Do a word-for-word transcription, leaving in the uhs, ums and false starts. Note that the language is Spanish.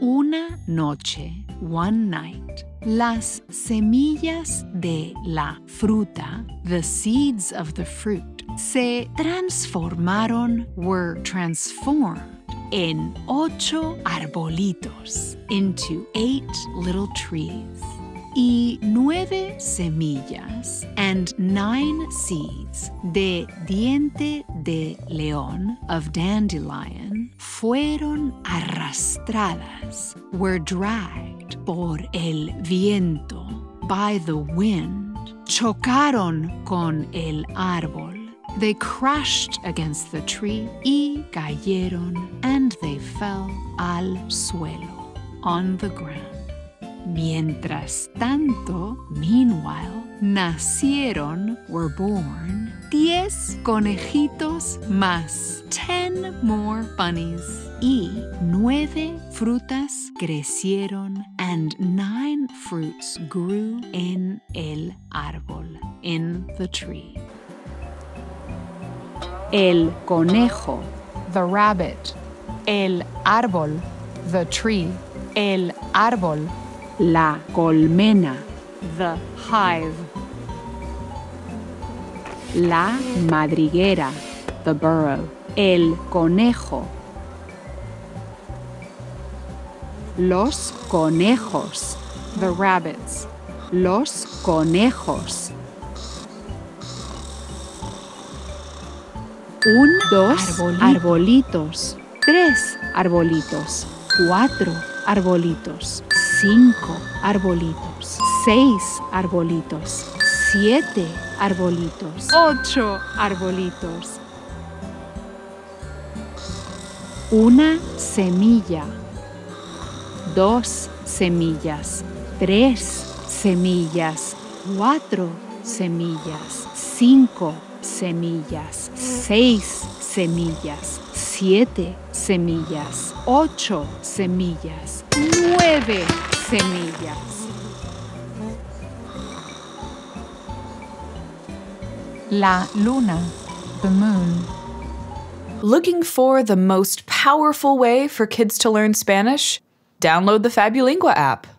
Una noche, one night, las semillas de la fruta, the seeds of the fruit, se transformaron, were transformed, en ocho arbolitos, into eight little trees. Y nueve semillas and nine seeds de diente de león, of dandelion, fueron arrastradas, were dragged por el viento, by the wind, chocaron con el árbol. They crashed against the tree y cayeron, and they fell al suelo, on the ground. Mientras tanto, meanwhile, nacieron, were born, diez conejitos más, ten more bunnies, y nueve frutas crecieron, and nine fruits grew in el árbol, in the tree. El conejo, the rabbit. El árbol, the tree. El árbol, la colmena, the hive. La madriguera, the burrow. El conejo. Los conejos, the rabbits. Los conejos. Un, dos arbolitos. Tres arbolitos. Cuatro arbolitos. Cinco arbolitos. Seis arbolitos. Siete arbolitos. Ocho arbolitos. Una semilla. Dos semillas. Tres semillas. Cuatro semillas. Cinco semillas. Seis semillas. Siete semillas. Ocho semillas. Nueve semillas. La luna, the moon. Looking for the most powerful way for kids to learn Spanish? Download the Fabulingua app.